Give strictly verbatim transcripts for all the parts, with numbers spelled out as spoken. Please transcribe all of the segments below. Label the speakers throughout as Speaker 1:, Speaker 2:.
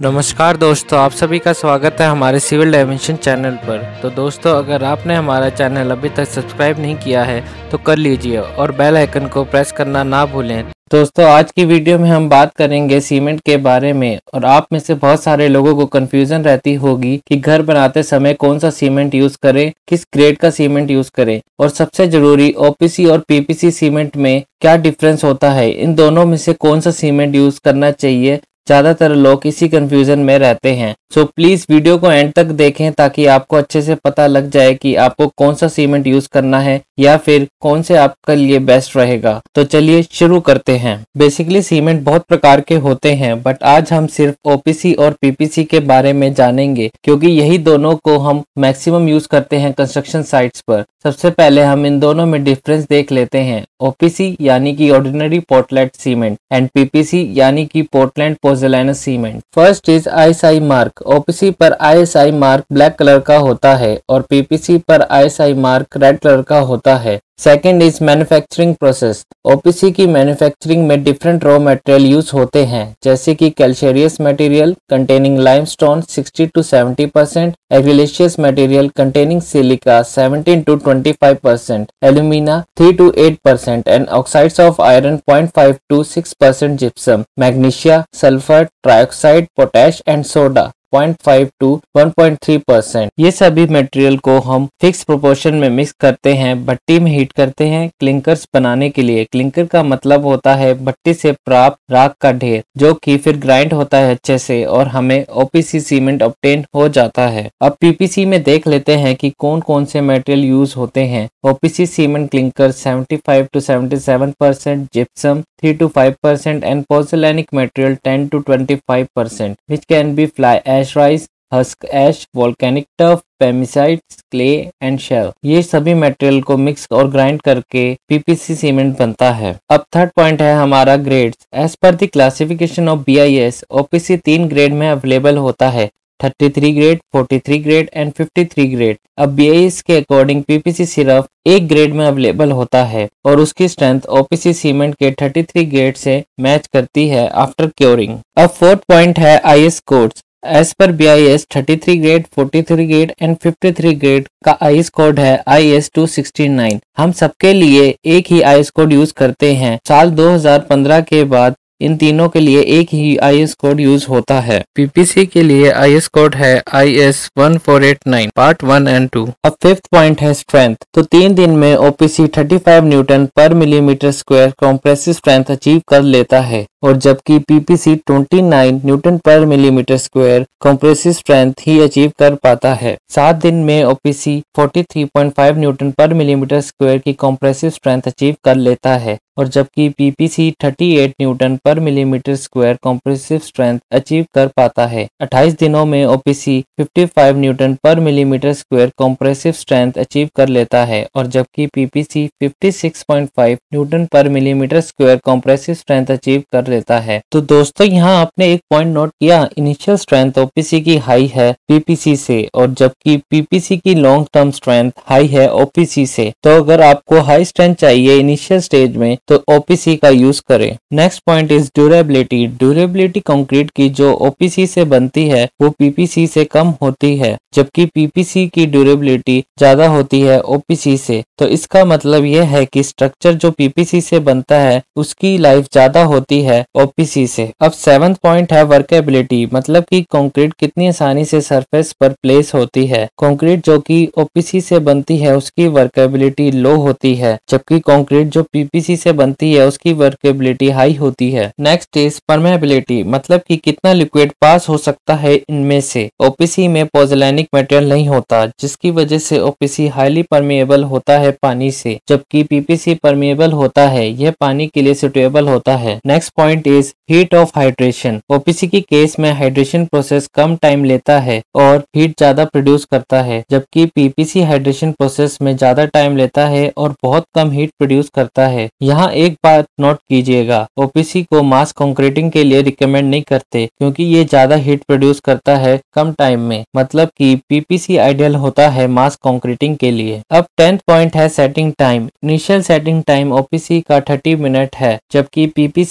Speaker 1: नमस्कार दोस्तों, आप सभी का स्वागत है हमारे सिविल डायमेंशन चैनल पर। तो दोस्तों, अगर आपने हमारा चैनल अभी तक सब्सक्राइब नहीं किया है तो कर लीजिए और बेल आइकन को प्रेस करना ना भूलें। दोस्तों, आज की वीडियो में हम बात करेंगे सीमेंट के बारे में। और आप में से बहुत सारे लोगों को कंफ्यूजन रहती होगी कि घर बनाते समय कौन सा सीमेंट यूज करें, किस ग्रेड का सीमेंट यूज करें, और सबसे जरूरी ओपीसी और पीपीसी सीमेंट में क्या डिफरेंस होता है, इन दोनों में से कौन सा सीमेंट यूज करना चाहिए। ज्यादातर लोग इसी कंफ्यूजन में रहते हैं। सो प्लीज वीडियो को एंड तक देखें ताकि आपको अच्छे से पता लग जाए कि आपको कौन सा सीमेंट यूज करना है या फिर कौन से आपके लिए बेस्ट रहेगा। तो चलिए शुरू करते हैं। बेसिकली सीमेंट बहुत प्रकार के होते हैं, बट आज हम सिर्फ ओपीसी और पीपीसी के बारे में जानेंगे क्योंकि यही दोनों को हम मैक्सिमम यूज करते हैं कंस्ट्रक्शन साइट्स पर। सबसे पहले हम इन दोनों में डिफरेंस देख लेते हैं। ओपीसी यानी कि ordinary Portland cement and PPC यानी कि Portland pozzolana cement. First is ISI mark. OPC पर आईएसआई मार्क ब्लैक कलर का होता है और पीपीसी पर आईएसआई मार्क रेड कलर का होता है। Second is manufacturing process. OPC की मैन्युफैक्चरिंग में डिफरेंट रॉ मटेरियल यूज होते हैं, जैसे कि calcareous material containing limestone sixty to seventy percent, argillaceous material containing silica seventeen to twenty five percent, alumina three to eight percent and oxides of iron point five to six percent, gypsum, magnesia, sulphur trioxide, potash and soda point five to one point three percent. ये सभी material को हम fix proportion में mix करते हैं, भट्टी में heat करते हैं क्लिंकर्स बनाने के लिए। क्लिंकर का मतलब होता है भट्टी से प्राप्त राख का ढेर, जो कि फिर ग्राइंड होता है अच्छे से और हमें ओपीसी सीमेंट ऑब्टेन हो जाता है। अब पीपीसी में देख लेते हैं कि कौन कौन से मटेरियल यूज होते हैं। OPC cement clinker seventy five to seventy seven percent, gypsum three to five percent and pozzolanic material ten to twenty five percent, which can be fly ash rice, husk ash, volcanic tuff, pumicites, clay and shale. ये सभी material को mix और grind करके PPC cement बनता है। अब third point है हमारा grades. As per the classification of BIS, OPC तीन ग्रेड में अवेलेबल होता है, thirty three grade, forty three grade and fifty three grade. अब बीआईएस के अकॉर्डिंग पीपीसी सिर्फ एक ग्रेड में अवेलेबल होता है और उसकी स्ट्रेंथ ओपीसी सीमेंट के थर्टी थ्री ग्रेड से मैच करती है आफ्टर क्योरिंग। अब फोर्थ पॉइंट है IS codes. As per BIS thirty three grade, forty three grade and fifty three grade का आईएस कोड है I S two sixty nine. हम सबके लिए एक ही आईएस कोड यूज करते हैं। साल दो हज़ार पंद्रह के बाद इन तीनों के लिए एक ही आईएस कोड यूज होता है। पीपीसी के लिए आईएस कोड है I S one four eight nine part one and two. अब फिफ्थ पॉइंट है स्ट्रेंथ। तो तीन दिन में OPC thirty five newton per millimetre square compressive strength achieve कर लेता है और जबकि PPC twenty nine newton per millimetre square compressive strength ही अचीव कर पाता है। सात दिन में OPC forty three point five newton per millimetre square की कंप्रेसिव स्ट्रेंथ अचीव कर लेता है और जबकि PPC thirty eight newton per millimetre square compressive strength achieve कर पाता है। अट्ठाईस दिनों में OPC fifty five newton per millimetre square compressive strength achieve कर लेता है और जबकि PPC fifty six point five newton per millimetre square compressive strength achieve कर लेता है। तो दोस्तों, यहाँ आपने एक पॉइंट नोट किया, इनिशियल स्ट्रेंथ ओपीसी की हाई है पीपीसी से और जबकि पीपीसी की लॉन्ग टर्म स्ट्रेंथ हाई है ओपीसी से। तो अगर आपको हाई स्ट्रेंथ चाहिए इनिशियल स्टेज में तो ओपीसी का यूज करें। Next point is durability. Durability concrete की जो ओपीसी से बनती है वो पीपीसी से कम होती है, जबकि पीपीसी की ड्यूरेबिलिटी ज्यादा होती है ओपीसी से। तो इसका मतलब यह है कि स्ट्रक्चर जो पीपीसी से बनता है उसकी लाइफ ज्यादा होती है ओपीसी से। अब सेवंथ पॉइंट है वर्केबिलिटी, मतलब कि कंक्रीट कितनी आसानी से सरफेस पर प्लेस होती है। कंक्रीट जो कि ओपीसी से बनती है उसकी वर्केबिलिटी लो होती है, जबकि कंक्रीट जो पीपीसी से बनती है उसकी वर्केबिलिटी हाई होती है। नेक्स्ट इज परमेबिलिटी, मतलब कि कितना लिक्विड पास हो सकता है इनमें से। ओपीसी में पोज़ोलानिक मटेरियल नहीं होता, जिसकी वजह से ओपीसी हाईली परमेएबल होता है पानी से, जबकि पीपीसी परमेएबल होता है, यह पानी के लिए सुटेबल होता है। Next point is heat of hydration. OPC की केस में हाइड्रेशन प्रोसेस कम टाइम लेता है और हीट ज्यादा प्रोड्यूस करता है, जबकि पीपीसी हाइड्रेशन प्रोसेस में ज्यादा टाइम लेता है और बहुत कम हीट प्रोड्यूस करता है। यहाँ एक बात नोट कीजिएगा, ओपीसी को मास कंक्रीटिंग के लिए रिकमेंड नहीं करते क्योंकि ये ज्यादा हीट प्रोड्यूस करता है कम टाइम में, मतलब कि पीपीसी आइडियल होता है मास कंक्रीटिंग के लिए। अब टेंथ पॉइंट है setting time. Initial setting time OPC का थर्टी मिनट है, जबकि पीपीसी का भी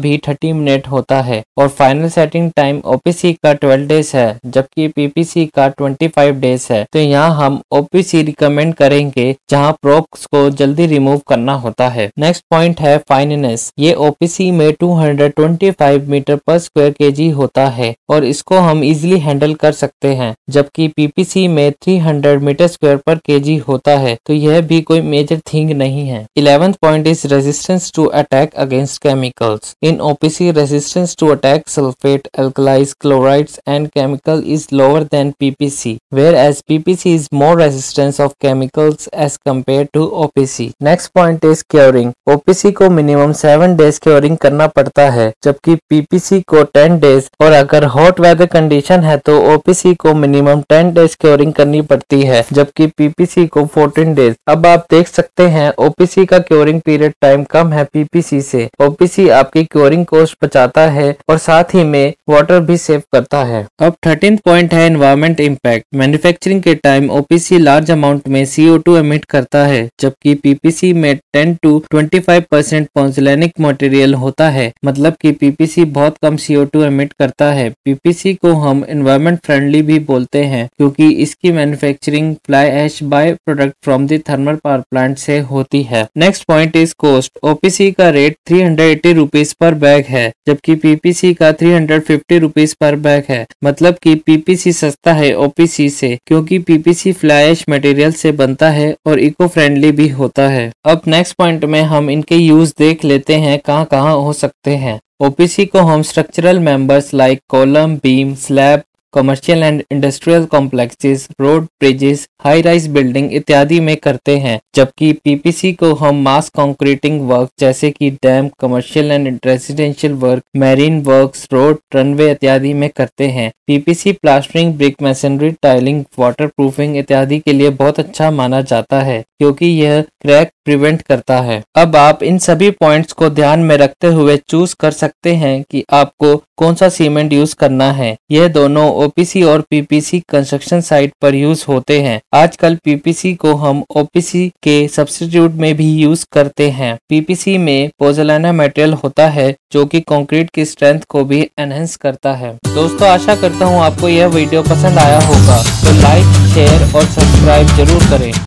Speaker 1: भी थर्टी मिनट होता है और फाइनल सेटिंग टाइम ओपीसी का ट्वेल्व डेज है जबकि पीपीसी का ट्वेंटी फाइव डेज है। तो यहाँ हम ओपीसी रिकमेंड करेंगे जहाँ प्रोब्स को जल्दी रिमूव करना होता है। नेक्स्ट पॉइंट है फाइननेस। ये ओपीसी में two hundred twenty five metre per square KG होता है और इसको हम इजीली हैंडल कर सकते हैं जबकि पीपीसी में three hundred metre square per KG होता है। तो यह भी कोई मेजर थिंग नहीं है। Eleventh point is resistance to attack against chemicals. In OPC resistance to attack sulphate, alkalis, chlorides and chemical is lower than P P C, whereas P P C is more resistant of chemicals as compared to O P C. Next point is curing. O P C को minimum seven days curing करना पड़ता है जबकि P P C को ten days और अगर hot weather condition है तो O P C को minimum टेन days curing करनी पड़ती है जबकि P P C को फोर्टीन days। अब आप देख सकते हैं O P C का curing period टाइम कम है P P C से। O P C आपकी curing cost बचाता है और साथ ही में वाटर भी सेव करता है। अब थर्टीन पॉइंट है एनवायरमेंट इम्पैक्ट। मैन्युफैक्चरिंग के टाइम ओपीसी लार्ज अमाउंट में सी ओ टू एमिट करता है जबकि पीपीसी में ten to twenty five percent pozzolanic material होता है, मतलब कि पीपीसी बहुत कम सी ओ टू एमिट करता है। पीपीसी को हम एनवायरमेंट फ्रेंडली भी बोलते हैं क्योंकि इसकी manufacturing fly ash by product from the thermal power plant से होती है। Next point is cost. OPC का rate three hundred eighty rupees per bag है जबकि पीपीसी का three hundred fifty rupees per bag है, मतलब कि पीपीसी सस्ता है ओपीसी से क्योंकि पीपीसी फ्लाई ऐश मटेरियल से बनता है और इको फ्रेंडली भी होता है। अब नेक्स्ट पॉइंट में हम इनके यूज देख लेते हैं कहाँ कहाँ हो सकते हैं। ओपीसी को हम structural members like column, beam, slab, commercial and industrial complexes, road, bridges, high rise building इत्यादि में करते हैं जबकि पीपीसी को हम मास कंक्रीटिंग वर्क जैसे कि dam, commercial and residential work, marine works, road, runway इत्यादि में करते हैं। PPC plastering, brick masonry, tiling, water proofing इत्यादि के लिए बहुत अच्छा माना जाता है क्योंकि यह क्रैक प्रिवेंट करता है। अब आप इन सभी पॉइंट्स को ध्यान में रखते हुए चूज कर सकते हैं कि आपको कौन सा सीमेंट यूज करना है। यह दोनों ओपीसी और पीपीसी कंस्ट्रक्शन साइट पर यूज होते हैं। आजकल पीपीसी को हम ओपीसी के सब्स्टिट्यूट में भी यूज करते हैं। पीपीसी में पोज़ोलाना मटेरियल होता है जो कि कंक्रीट की स्ट्रेंथ को भी एनहेंस करता है। दोस्तों, आशा करता हूँ आपको यह वीडियो पसंद आया होगा, तो लाइक, शेयर और सब्सक्राइब जरूर करें।